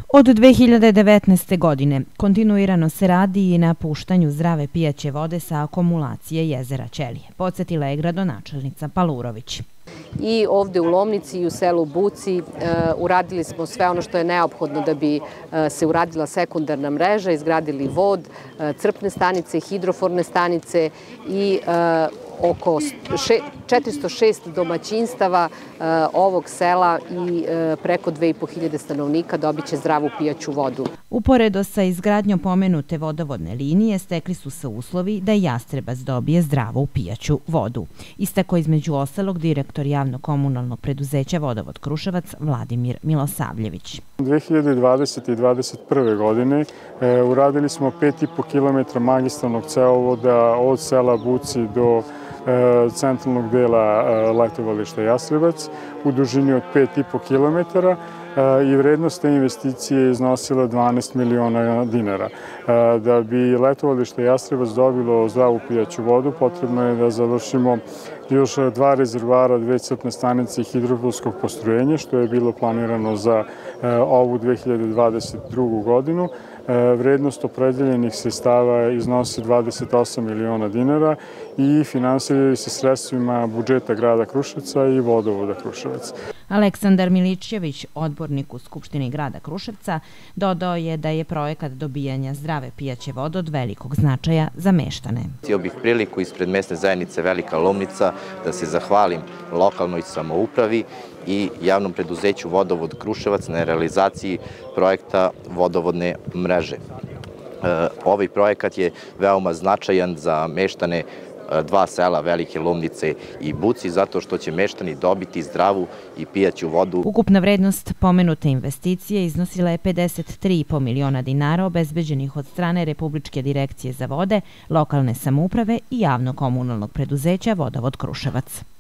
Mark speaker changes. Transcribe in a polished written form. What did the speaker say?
Speaker 1: Od 2019. godine kontinuirano se radi i na puštanju zdrave pijaće vode sa akumulacije jezera Ćelije, podsjetila je gradonačelnica Palurović.
Speaker 2: I ovde u Lomnici i u selu Buci uradili smo sve ono što je neophodno da bi se uradila sekundarna mreža, izgradili vod, crpne stanice, hidroforne stanice i oko 406 domaćinstava ovog sela i preko 2500 stanovnika dobit će zdravu pijaću vodu.
Speaker 1: Uporedo sa izgradnjom pomenute vodovodne linije stekli su se uslovi da Jastrebac dobije zdravu pijaću vodu. Istako između ostalog direktor javno-komunalnog preduzeća Vodovod Kruševac Vladimir Milosavljević.
Speaker 3: 2020. i 2021. godine uradili smo 5,5 km magistralnog cevovoda od sela Buci do centralnog dela letovališta Jastrebac u dužini od 5,5 km i vrednost te investicije iznosila 12 miliona dinara. Da bi letovalište Jastrebac dobilo zdravu pijaću vodu, potrebno je da završimo još 2 rezervoara, 2 crpne stanice i hidrofilskog postrojenja, što je bilo planirano za ovu 2022. godinu. Vrednost opredeljenih sredstava iznosi 28 miliona dinara i finansiraju se sredstvima budžeta grada Kruševca i Vodovoda Kruševac.
Speaker 1: Aleksandar Milićević, odbornik u Skupštini grada Kruševca, dodao je da je projekat dobijanja zdrave pijaće vode od velikog značaja za meštane.
Speaker 4: Htio bih priliku ispred mesne zajednice Velika Lomnica da se zahvalim lokalnoj samoupravi i javnom preduzeću Vodovod Kruševac na realizaciji projekta vodovodne mreže. Ovaj projekat je veoma značajan za meštane 2 sela, Velike Lomnice i Buci, zato što će meštani dobiti zdravu i pijaću vodu.
Speaker 1: Ukupna vrednost pomenute investicije iznosila je 53,5 miliona dinara obezbeđenih od strane Republičke direkcije za vode, lokalne samouprave i javno-komunalnog preduzeća Vodovod Kruševac.